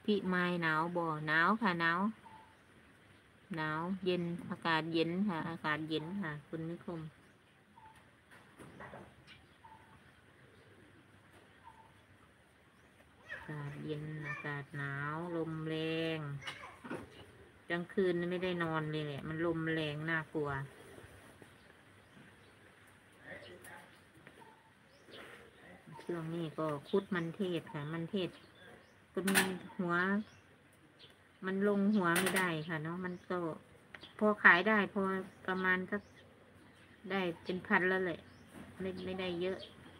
พี่ไม้หนาวบ่หนาวค่ะหนาวเย็นอากาศเย็นค่ะอากาศเย็นค่ะคุณนิคมอากาศเย็นอากาศหนาวลมแรงกลางคืนไม่ได้นอนเลยแหละมันลมแรงน่ากลัวช่วงนี้ก็คุดมันเทศค่ะมันเทศก็มีหัวมันลงหัวไม่ได้ค่ะเนาะมันก็พอขายได้พอประมาณก็ได้เป็นพันแล้วแหละไม่ได้เยอะ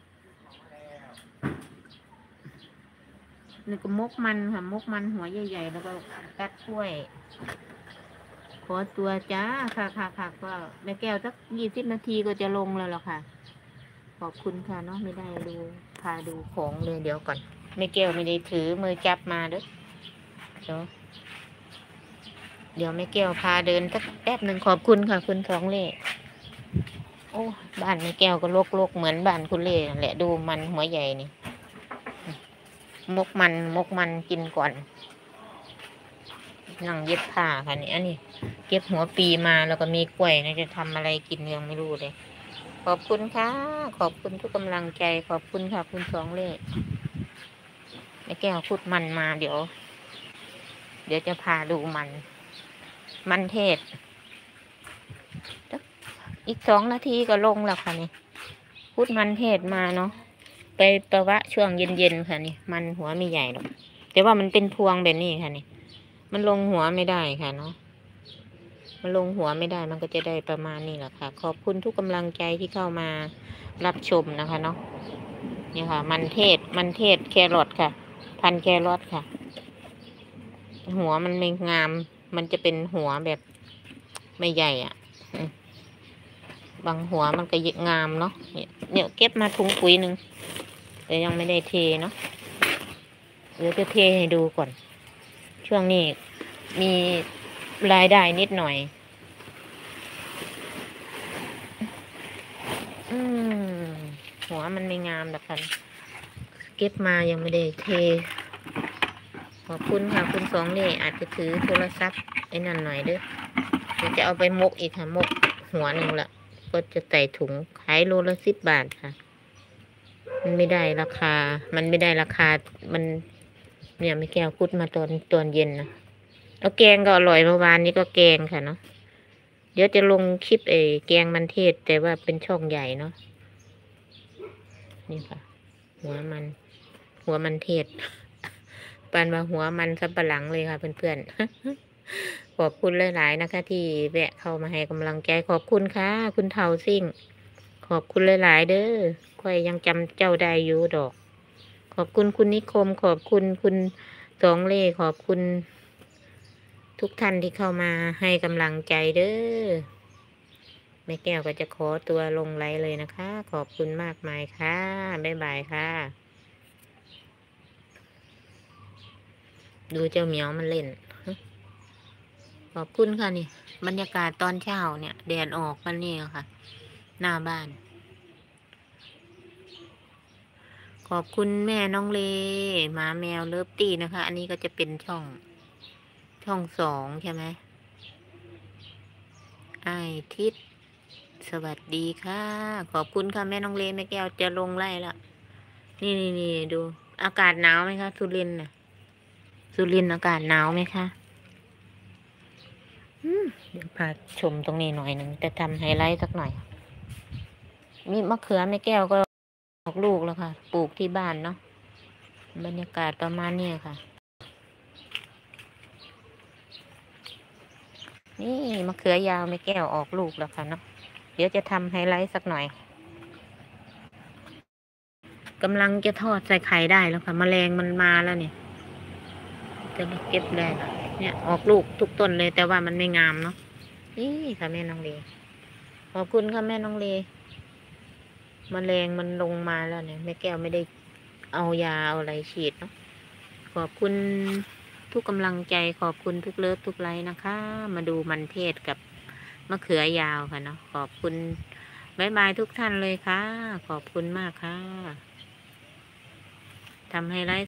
นี่ก็มกมันค่ะมกมันหัวใหญ่ๆแล้วก็กัดกล้วยขอตัวจ้าค่ะก็แม่แก้วสัก20 นาทีก็จะลงแล้วหรอค่ะขอบคุณค่ะเนาะไม่ได้ดูพาดูของเลยเดี๋ยวก่อนแม่แก้วไม่ได้ถือมือจับมาเด้อเดี๋ยวแม่แก้วพาเดินสักแป๊บหนึ่งขอบคุณค่ะคุณสองเล่โอ้บ้านแม่แก้วก็รกเหมือนบ้านคุณเล่แหละดูมันหัวใหญ่นี่มกมันกินก่อนนั่งเย็บผ้าค่ะนี่อันนี้เก็บหัวปีมาแล้วก็มีกล้วยนะจะทำอะไรกินยังไม่รู้เลยขอบคุณค่ะขอบคุณทุกกำลังใจขอบคุณค่ะคุณสองเล่แม่แก้วพูดมันมาเดี๋ยวจะพาดูมันเทศอีก2 นาทีก็ลงแล้วค่ะนี่พูดมันเทศมาเนาะไปประวะช่วงเย็นค่ะนี่มันหัวไม่ใหญ่หรอกแต่ว่ามันเป็นพวงแบบนี้ค่ะนี่มันลงหัวไม่ได้ค่ะเนาะมันลงหัวไม่ได้มันก็จะได้ประมาณนี้แหละค่ะขอบคุณทุกกำลังใจที่เข้ามารับชมนะคะเนาะนี่ค่ะมันเทศแครอทค่ะพันแครอทค่ะหัวมันไม่งามมันจะเป็นหัวแบบไม่ใหญ่อ่ะบางหัวมันก็งามเนาะเนี่ยเก็บมาถุงปุ๋ยหนึ่งแต่ยังไม่ได้เทเนาะเดี๋ยวจะเทให้ดูก่อนช่วงนี้มีรายได้นิดหน่อยหัวมันไม่งามแบบกันเก็บมายังไม่ได้เทขอบคุณค่ะคุณสองเล่อาจจะถือโทรศัพท์ไอ้นั่นหน่อยเด้อเดี๋ยวจะเอาไปมกอีกค่ะมกหัวหนึ่งละก็จะใส่ถุงขายโลละ10 บาทค่ะมันไม่ได้ราคามันเนี่ยไม่แก้วคุดมาตอนเย็นนะแล้วแกงก็อร่อยเมื่อวานนี้ก็แกงค่ะเนาะเดี๋ยวจะลงคลิปแกงมันเทศแต่ว่าเป็นช่องใหญ่เนาะนี่ค่ะหัวมันเทศปานว่าหัวมันสับปะหลังเลยค่ะเพื่อนๆขอบคุณหลายๆนะคะที่แวะเข้ามาให้กำลังใจขอบคุณค่ะคุณเทาซิ่งขอบคุณหลายๆเด้อค่อยยังจำเจ้าได้อยู่ดอกขอบคุณคุณนิคมขอบคุณคุณสองเล่ขอบคุณทุกท่านที่เข้ามาให้กำลังใจเด้อแม่แก้วก็จะขอตัวลงไลฟ์เลยนะคะขอบคุณมากมายค่ะบ๊ายบายค่ะดูเจ้าเหมียวมันเล่นขอบคุณค่ะนี่บรรยากาศตอนเช้าเนี่ยแดดออกกันนี่ค่ะหน้าบ้านขอบคุณแม่น้องเลหมาแมวเลิฟตี้นะคะอันนี้ก็จะเป็นช่อง2ใช่ไหมไอทิศสวัสดีค่ะขอบคุณค่ะแม่น้องเลแม่แก้วจะลงไล่ละนี่ดูอากาศหนาวไหมคะสุรินทร์น่ะสุรินทร์อากาศหนาวไหมคะเดี๋ยวพาชมตรงนี้หน่อยหนึ่งจะทำไฮไลท์สักหน่อยมีมะเขือแม่แก้วก็ออกลูกแล้วค่ะปลูกที่บ้านเนาะบรรยากาศประมาณนี้ค่ะนี่มะเขือยาวแม่แก้วออกลูกแล้วค่ะเนาะเดี๋ยวจะทำไฮไลท์สักหน่อยกำลังจะทอดใส่ไข่ได้แล้วค่ะแมลงมันมาแล้วเนี่ยจะเก็บได้เนี่ยออกลูกทุกต้นเลยแต่ว่ามันไม่งามเนาะนี่ค่ะแม่น้องเลขอบคุณค่ะแม่น้องเลแมลงมันลงมาแล้วเนี่ยแม่แก้วไม่ได้เอายาเอาอะไรฉีดเนาะขอบคุณทุกกำลังใจขอบคุณทุกเลิฟทุกไลค์นะคะ มาดูมันเทศกับมะเขือยาวค่ะเนาะขอบคุณบ๊ายบายทุกท่านเลยค่ะขอบคุณมากค่ะทำให้ไลฟ์